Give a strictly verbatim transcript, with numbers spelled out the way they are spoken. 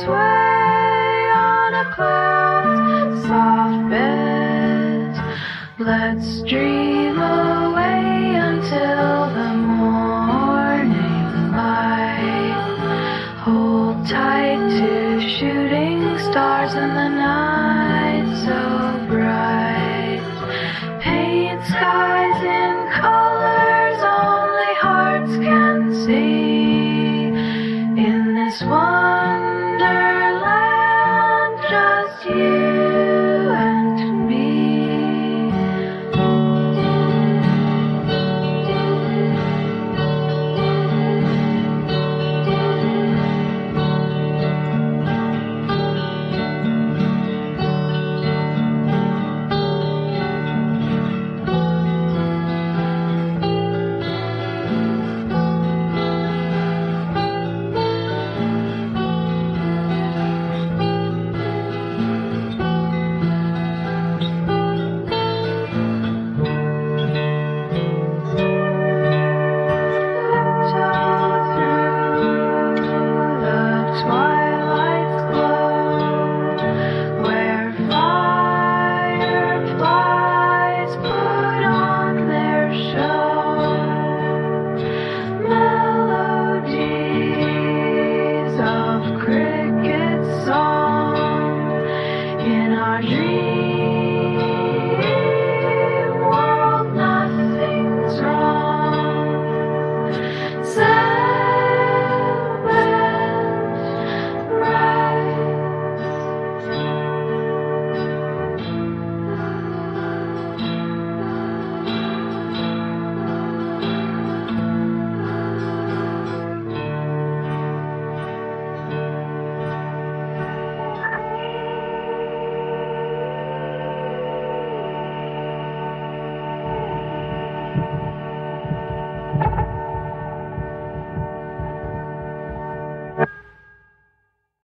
sway on a cloud's soft bed. Let's dream away until the morning light. Hold tight to shooting stars in the night so bright. Paint skies in colors only hearts can see. In this wonderland, just you and me.